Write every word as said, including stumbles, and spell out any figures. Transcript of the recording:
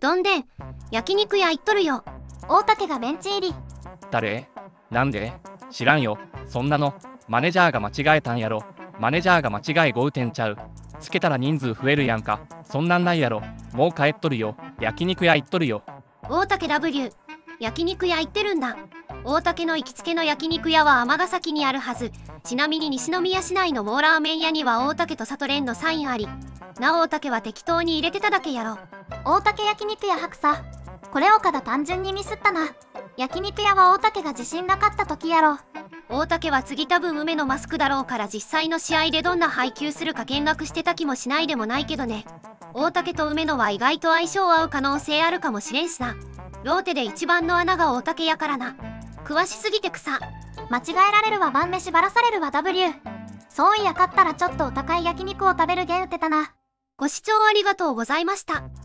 どんでん、焼肉屋行っとるよ。 大竹がベンチ入り。 誰？なんで？知らんよ。そんなのマネージャーが間違えたんやろ。マネージャーが間違いごうてんちゃう。つけたら人数増えるやんか。そんなんないやろ。もう帰っとるよ。焼肉屋行っとるよ。 大竹 ダブリュー、焼肉屋行ってるんだ。大竹の行きつけの焼肉屋は尼崎にあるはず。ちなみに西宮市内のモーラーメン屋には大竹と里蓮のサインあり。な大竹は適当に入れてただけやろ。 大竹焼肉屋白さ。これ岡田単純にミスったな。焼肉屋は大竹が自信なかった時やろ。 大竹は次多分梅のマスクだろうから実際の試合でどんな配球するか見学してた気もしないでもないけどね。大竹と梅野は意外と相性合う可能性あるかもしれんしな。ローテで一番の穴が大竹やからな。詳しすぎて草。 間違えられるわ晩飯ばらされるわ ダブリュー。そういや勝ったらちょっとお高い焼肉を食べるゲン打ってたな。 ご視聴ありがとうございました。